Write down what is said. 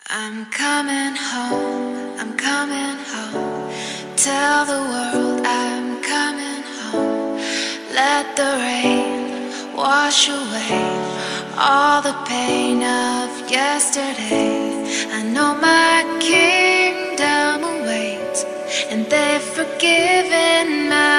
I'm coming home, I'm coming home. Tell the world I'm coming home. Let the rain wash away all the pain of yesterday. I know my kingdom awaits, and they've forgiven my